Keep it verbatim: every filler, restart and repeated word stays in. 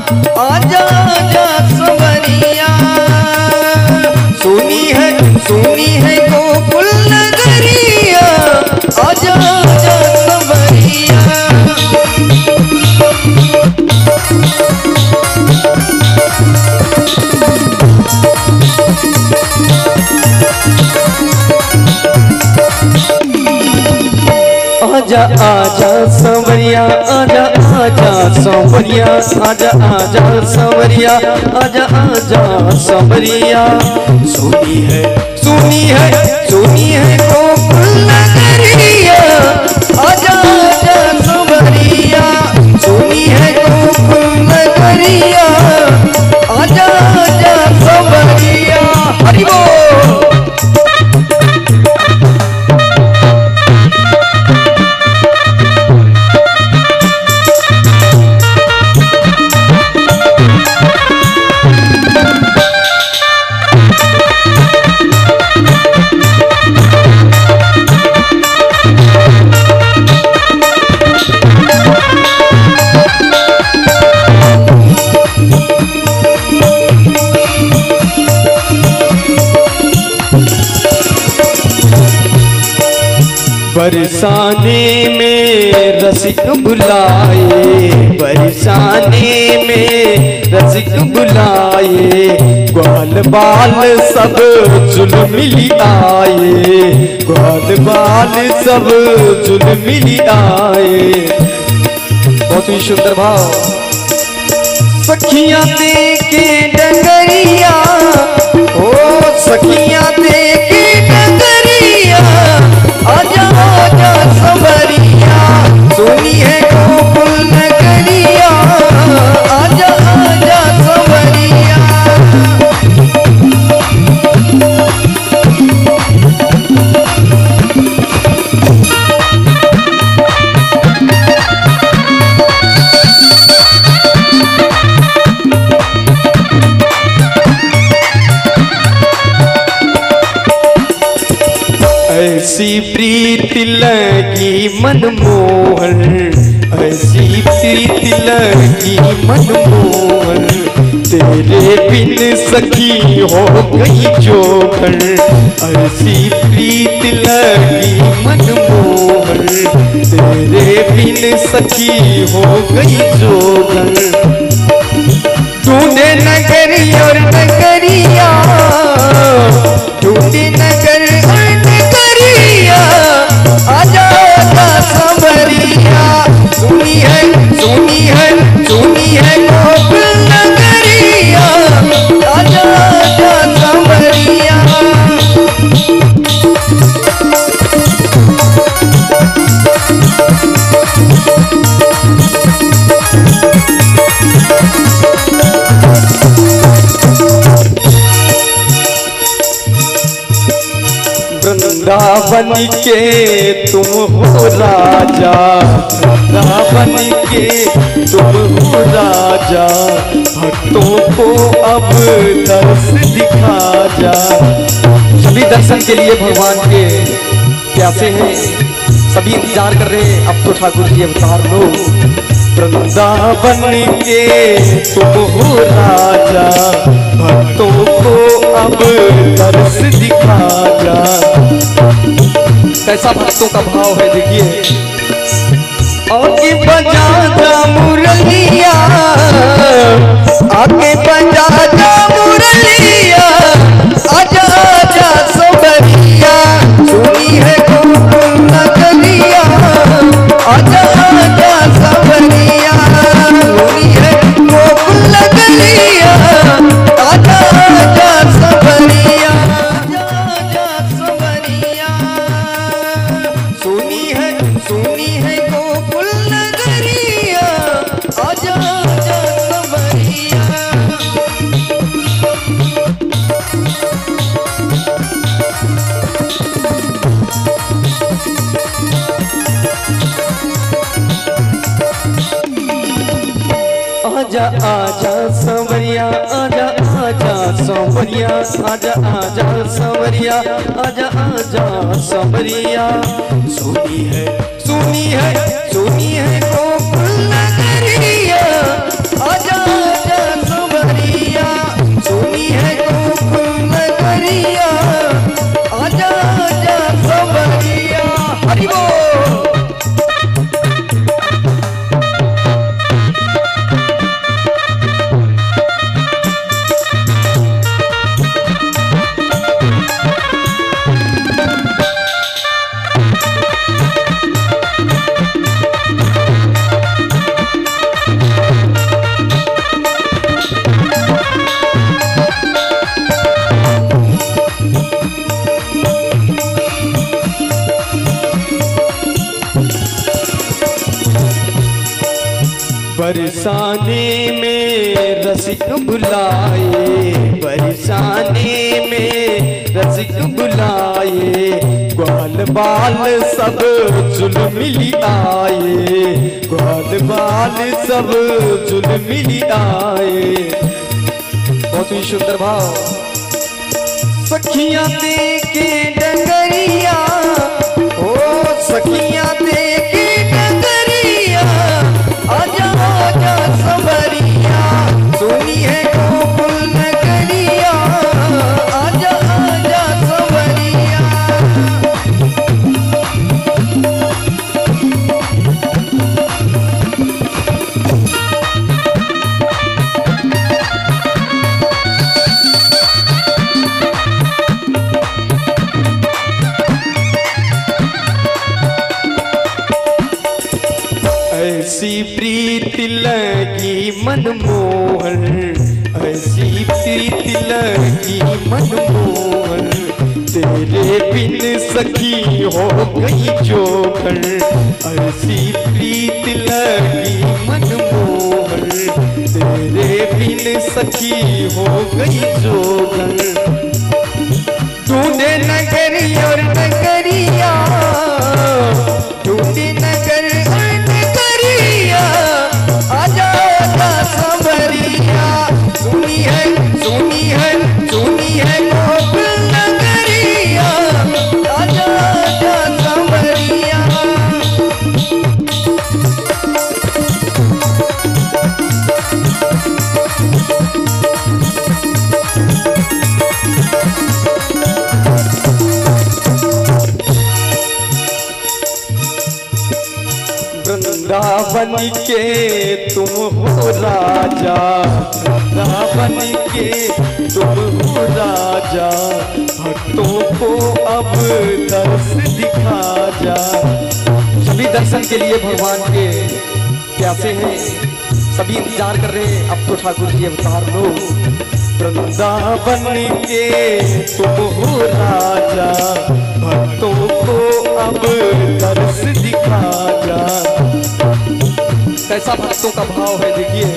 आजा आजा संवरिया, सुनी है सुनी है गोकुल नगरिया, आजा आजा संवरिया। आजा आजा संवरिया, आजा आजा संवरिया, आजा आजा संवरिया, आजा आजा संवरिया। सुनी है सुनी है सुनी है गोकुल नगरिया, आजा आजा संवरिया, सुनी है गोकुल नगरिया, आजा आजा संवरिया। हरि बोल। बरसाने में रसिक बुलाए, बरसाने में रसिक बुलाए, ग्वाल बाल सब जुल मिली आए, ग्वाल बाल सब जुल मिली आए। बहुत ही सुंदर भाव। सखियां देखे डगरिया, ओ सखियां देखे डगरिया, आजा आजा संवरिया, सुनी है गोकुल नगरिया, आजा आजा संवरिया। ऐसी प्रीति लगी मनमोहन, ऐसी प्रीति लगी मनमोहन, तेरे बिन सखी हो गई जोखन, ऐसी प्रीति लगी मनमोहन, तेरे बिन सखी हो गई जोखन। ढूंढे नगर और नगरिया, ढूंढे नगर और नगरिया, आजा आजा संवरिया, सुनी है सुनी है सुनी है गोकुल नगरिया, आजा आजा संवरिया। वृंदावन के तुम हो राजा, वृंदावन के तुम हो राजा, भक्तों को अब दर्श दिखा जा। सभी दर्शन के लिए भगवान के प्यासे हैं, सभी इंतजार कर रहे हैं, अब तो ठाकुर जी अवतार लो। वृंदावन के तुम हो राजा, भक्तों को अब दर्श दिखा जा। कैसा भक्तों का भाव है देखिए। आगे बजा जा मुरलिया, आगे बजा जा मुरलिया, आजा आजा संवरिया, सुनी है गोकुल नगरिया, आजा आजा संवरिया, सुनी है गोकुल नगरिया, आजा आजा संवरिया, आजा आजा संवरिया, सुनी है सुनी है गोकुल नगरिया, आजा आजा संवरिया। आजा आजा संवरिया, आजा आजा संवरिया, आजा आजा संवरिया, आजा आजा संवरिया। सुनी है सुनी है सुनी है गोकुल नगरिया, आजा रसिक बुलाए, बरसाने में रसिक बुलाए, ग्वाल बाल सब चुल मिली आए, ग्वाल बाल सब चुल मिली आए। बहुत ही सुंदर भाव। सखियां दे के डंगरिया, ओ सखियां दे के डंगरिया, आजा आजा सबरिया, सुनी है गोकुल नगरिया, आजा आजा सबरिया। ऐसी प्रीत लगी मनमोहन, ऐसी प्रीत लगी मनमोहन, तेरे बिन सखी हो गई जोखन, ऐसी प्रीत लगी मनमोहन, तेरे बिन सखी हो गई जोखन। ढूंढे नगर और नगरिया, ढूंढे नगर और नगरिया, आजा आजा सबरिया, सुनी है सुनी है सुनी है गोकुल नगरिया, आजा आजा सबरिया। वृंदावन के तुम हो राजा, वृंदावन के तुम हो राजा, भक्तों को अब दर्श दिखा जा। सभी दर्शन के लिए भगवान के प्यासे हैं, सभी इंतजार कर रहे हैं, अब तो ठाकुर जी अवतार लो। वृंदावन के तुम हो राजा, भक्तों को अब दर्श दिखा जा। कैसा भक्तों का भाव है देखिए।